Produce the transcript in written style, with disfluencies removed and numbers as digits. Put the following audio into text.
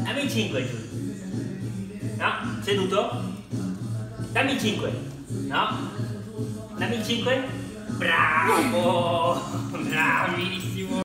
Dammi 5 Giulio. No? Seduto? Dammi 5. No? Dammi 5. Bravo! Bravissimo!